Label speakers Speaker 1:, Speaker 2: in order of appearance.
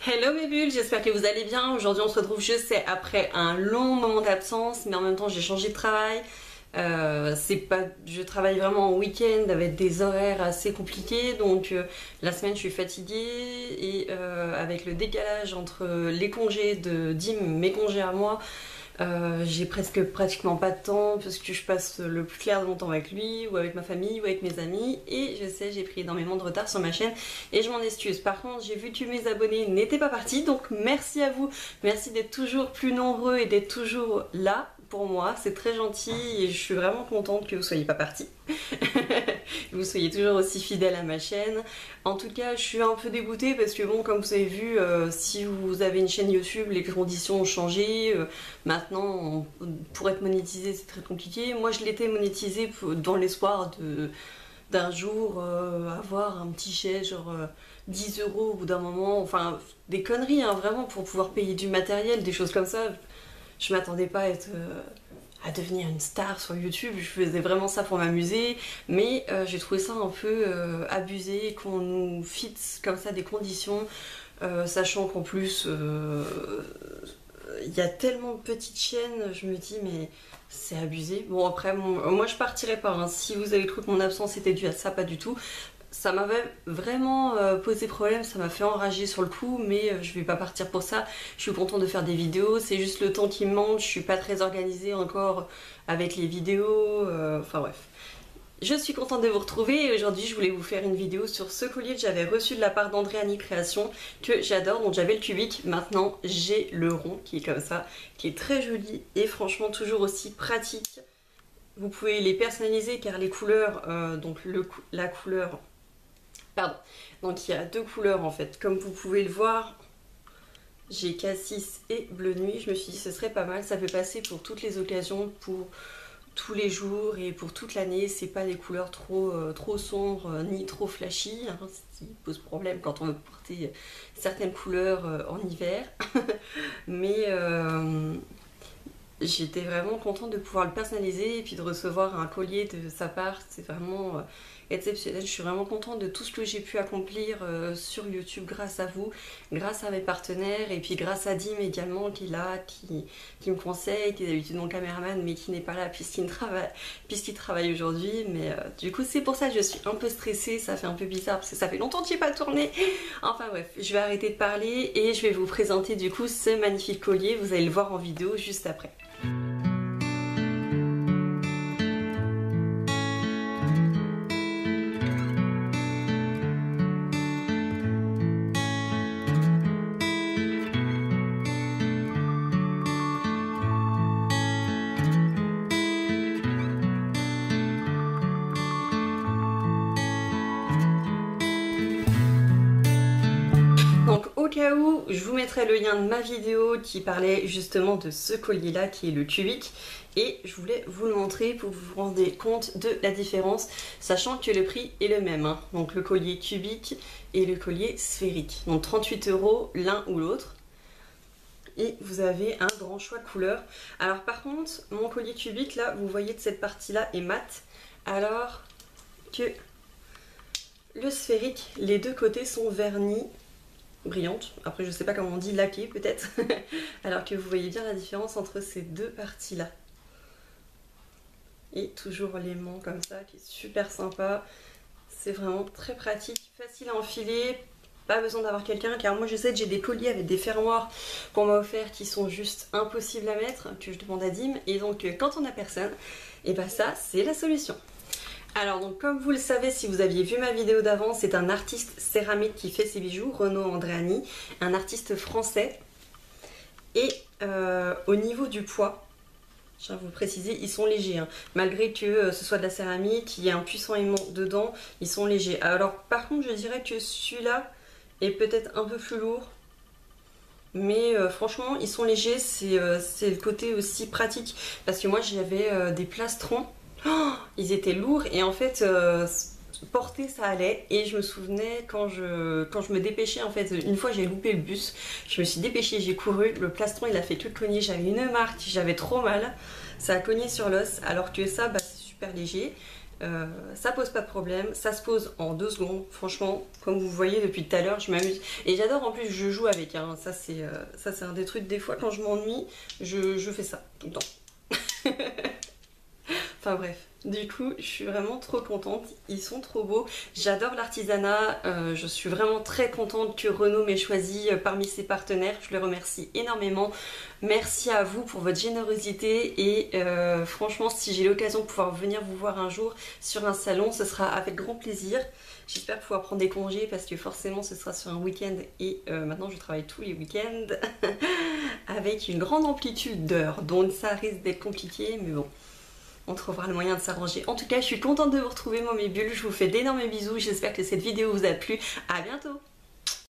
Speaker 1: Hello mes bulles, j'espère que vous allez bien. Aujourd'hui on se retrouve, je sais, après un long moment d'absence, mais en même temps j'ai changé de travail. Je travaille vraiment en week-end avec des horaires assez compliqués, donc la semaine je suis fatiguée et avec le décalage entre les congés de Dim, mes congés à moi, j'ai pratiquement pas de temps parce que je passe le plus clair de mon temps avec lui ou avec ma famille ou avec mes amis, et je sais, j'ai pris énormément de retard sur ma chaîne et je m'en excuse. Par contre, j'ai vu que mes abonnés n'étaient pas partis, donc merci à vous, merci d'être toujours plus nombreux et d'être toujours là pour moi, c'est très gentil et je suis vraiment contente que vous soyez pas partis. Que vous soyez toujours aussi fidèles à ma chaîne. En tout cas, je suis un peu dégoûtée parce que bon, comme vous avez vu, si vous avez une chaîne YouTube, les conditions ont changé. Maintenant, pour être monétisé, c'est très compliqué. Moi, je l'étais monétisé dans l'espoir d'un jour avoir un petit chèque, genre 10 euros au bout d'un moment. Enfin, des conneries, hein, vraiment, pour pouvoir payer du matériel, des choses comme ça. Je m'attendais pas à devenir une star sur YouTube, je faisais vraiment ça pour m'amuser, mais j'ai trouvé ça un peu abusé qu'on nous fixe comme ça des conditions, sachant qu'en plus il y a tellement de petites chaînes, je me dis mais c'est abusé. Bon après, moi je partirai pas, hein. Si vous avez cru que mon absence était due à ça, pas du tout. Ça m'avait vraiment posé problème, ça m'a fait enrager sur le coup, mais je vais pas partir pour ça. Je suis contente de faire des vidéos, c'est juste le temps qui me manque, je suis pas très organisée encore avec les vidéos, enfin bref. Je suis contente de vous retrouver et aujourd'hui je voulais vous faire une vidéo sur ce collier que j'avais reçu de la part d'Andréanie Création, que j'adore. Donc j'avais le cubique, maintenant j'ai le rond qui est comme ça, qui est très joli et franchement toujours aussi pratique. Vous pouvez les personnaliser car les couleurs, la couleur... Pardon, donc il y a deux couleurs en fait, comme vous pouvez le voir, j'ai cassis et bleu nuit. Je me suis dit ce serait pas mal, ça peut passer pour toutes les occasions, pour tous les jours et pour toute l'année. C'est pas des couleurs trop sombres ni trop flashy, hein, ce qui pose problème quand on veut porter certaines couleurs en hiver. Mais j'étais vraiment contente de pouvoir le personnaliser et puis de recevoir un collier de sa part. C'est vraiment exceptionnel. Je suis vraiment contente de tout ce que j'ai pu accomplir sur YouTube grâce à vous, grâce à mes partenaires et puis grâce à Dim également qui est là, qui me conseille, qui est d'habitude mon caméraman mais qui n'est pas là puisqu'il travaille aujourd'hui. Mais du coup c'est pour ça que je suis un peu stressée, ça fait un peu bizarre parce que ça fait longtemps que j'ai pas tourné. Enfin bref, je vais arrêter de parler et je vais vous présenter du coup ce magnifique collier. Vous allez le voir en vidéo juste après. Donc au cas où, je vous mettrai le lien de ma vidéo qui parlait justement de ce collier là qui est le cubique, et je voulais vous le montrer pour que vous vous rendiez compte de la différence, sachant que le prix est le même, hein. Donc le collier cubique et le collier sphérique, donc 38 € l'un ou l'autre. Et vous avez un grand choix de couleurs. Alors par contre, mon collier cubique là, vous voyez que cette partie là est mat, alors que le sphérique, les deux côtés sont vernis brillante, après je sais pas comment on dit, laquée peut-être, alors que vous voyez bien la différence entre ces deux parties là. Et toujours l'aimant comme ça qui est super sympa, c'est vraiment très pratique, facile à enfiler, pas besoin d'avoir quelqu'un, car moi je sais que j'ai des colliers avec des fermoirs qu'on m'a offert qui sont juste impossibles à mettre, que je demande à Dim, et donc quand on a personne, et bah ça c'est la solution. Alors donc comme vous le savez, si vous aviez vu ma vidéo d'avant, c'est un artiste céramique qui fait ses bijoux, Renaud Andréani, un artiste français. Et au niveau du poids, je tiens à vous préciser, ils sont légers, hein. Malgré que ce soit de la céramique, il y a un puissant aimant dedans, ils sont légers. Alors par contre je dirais que celui-là est peut-être un peu plus lourd, mais franchement ils sont légers, c'est le côté aussi pratique, parce que moi j'avais des plastrons. Oh, ils étaient lourds et en fait porter ça allait, et je me souvenais quand je me dépêchais, en fait une fois j'ai loupé le bus, je me suis dépêchée, j'ai couru, le plastron il a fait que cogner, j'avais une marque, j'avais trop mal, ça a cogné sur l'os, alors que ça bah, c'est super léger. ça pose pas de problème, ça se pose en 2 secondes, franchement, comme vous voyez depuis tout à l'heure, je m'amuse. Et j'adore en plus, je joue avec, hein. Ça c'est un des trucs, des fois quand je m'ennuie, je fais ça, tout le temps. Enfin bref, du coup, je suis vraiment trop contente, ils sont trop beaux. J'adore l'artisanat, je suis vraiment très contente que Renault m'ait choisi parmi ses partenaires. Je les remercie énormément. Merci à vous pour votre générosité et franchement, si j'ai l'occasion de pouvoir venir vous voir un jour sur un salon, ce sera avec grand plaisir. J'espère pouvoir prendre des congés parce que forcément ce sera sur un week-end et maintenant je travaille tous les week-ends avec une grande amplitude d'heures, donc ça risque d'être compliqué, mais bon. On trouvera le moyen de s'arranger. En tout cas, je suis contente de vous retrouver, moi mes bulles. Je vous fais d'énormes bisous. J'espère que cette vidéo vous a plu. À bientôt!